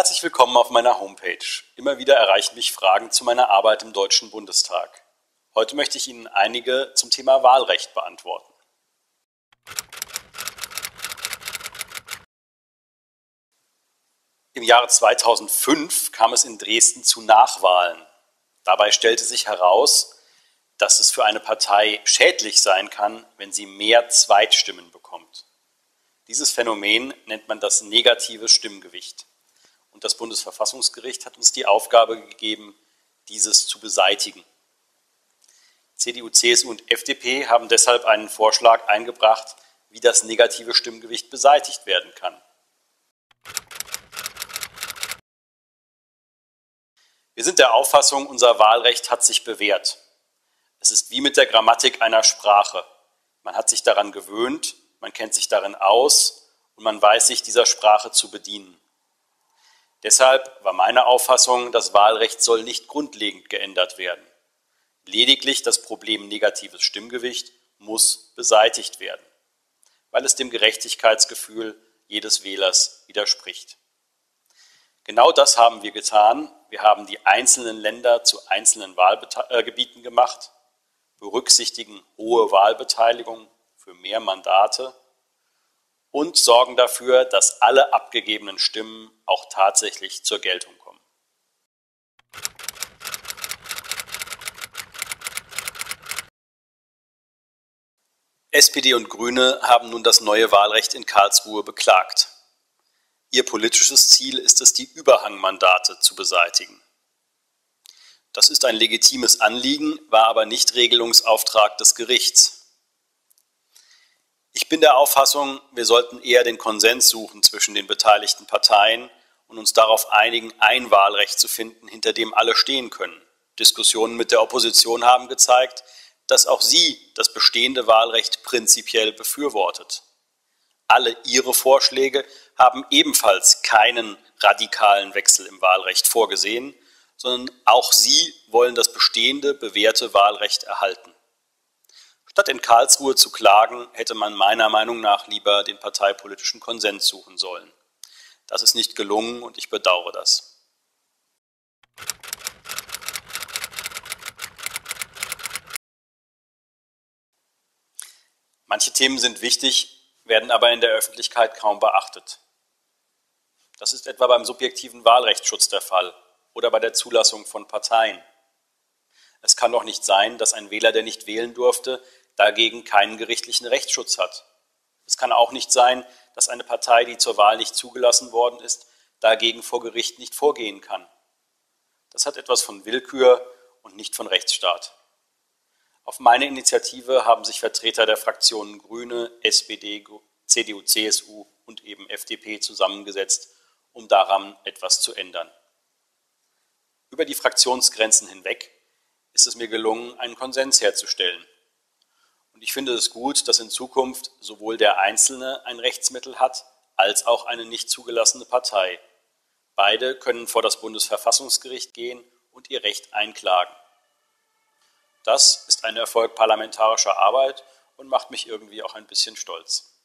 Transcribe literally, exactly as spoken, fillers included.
Herzlich willkommen auf meiner Homepage. Immer wieder erreichen mich Fragen zu meiner Arbeit im Deutschen Bundestag. Heute möchte ich Ihnen einige zum Thema Wahlrecht beantworten. Im Jahre zweitausendfünf kam es in Dresden zu Nachwahlen. Dabei stellte sich heraus, dass es für eine Partei schädlich sein kann, wenn sie mehr Zweitstimmen bekommt. Dieses Phänomen nennt man das negative Stimmgewicht. Und das Bundesverfassungsgericht hat uns die Aufgabe gegeben, dieses zu beseitigen. C D U, C S U und F D P haben deshalb einen Vorschlag eingebracht, wie das negative Stimmgewicht beseitigt werden kann. Wir sind der Auffassung, unser Wahlrecht hat sich bewährt. Es ist wie mit der Grammatik einer Sprache. Man hat sich daran gewöhnt, man kennt sich darin aus und man weiß sich dieser Sprache zu bedienen. Deshalb war meine Auffassung, das Wahlrecht soll nicht grundlegend geändert werden. Lediglich das Problem negatives Stimmgewicht muss beseitigt werden, weil es dem Gerechtigkeitsgefühl jedes Wählers widerspricht. Genau das haben wir getan. Wir haben die einzelnen Länder zu einzelnen Wahlgebieten gemacht, berücksichtigen hohe Wahlbeteiligung für mehr Mandate und sorgen dafür, dass alle abgegebenen Stimmen auch tatsächlich zur Geltung kommen. S P D und Grüne haben nun das neue Wahlrecht in Karlsruhe beklagt. Ihr politisches Ziel ist es, die Überhangmandate zu beseitigen. Das ist ein legitimes Anliegen, war aber nicht Regelungsauftrag des Gerichts. Ich bin der Auffassung, wir sollten eher den Konsens suchen zwischen den beteiligten Parteien und uns darauf einigen, ein Wahlrecht zu finden, hinter dem alle stehen können. Diskussionen mit der Opposition haben gezeigt, dass auch sie das bestehende Wahlrecht prinzipiell befürwortet. Alle ihre Vorschläge haben ebenfalls keinen radikalen Wechsel im Wahlrecht vorgesehen, sondern auch sie wollen das bestehende, bewährte Wahlrecht erhalten. Statt in Karlsruhe zu klagen, hätte man meiner Meinung nach lieber den parteipolitischen Konsens suchen sollen. Das ist nicht gelungen und ich bedauere das. Manche Themen sind wichtig, werden aber in der Öffentlichkeit kaum beachtet. Das ist etwa beim subjektiven Wahlrechtsschutz der Fall oder bei der Zulassung von Parteien. Es kann doch nicht sein, dass ein Wähler, der nicht wählen durfte, dagegen keinen gerichtlichen Rechtsschutz hat. Es kann auch nicht sein, dass eine Partei, die zur Wahl nicht zugelassen worden ist, dagegen vor Gericht nicht vorgehen kann. Das hat etwas von Willkür und nicht von Rechtsstaat. Auf meine Initiative haben sich Vertreter der Fraktionen Grüne, S P D, C D U, C S U und eben F D P zusammengesetzt, um daran etwas zu ändern. Über die Fraktionsgrenzen hinweg ist es mir gelungen, einen Konsens herzustellen. Und ich finde es gut, dass in Zukunft sowohl der Einzelne ein Rechtsmittel hat, als auch eine nicht zugelassene Partei. Beide können vor das Bundesverfassungsgericht gehen und ihr Recht einklagen. Das ist ein Erfolg parlamentarischer Arbeit und macht mich irgendwie auch ein bisschen stolz.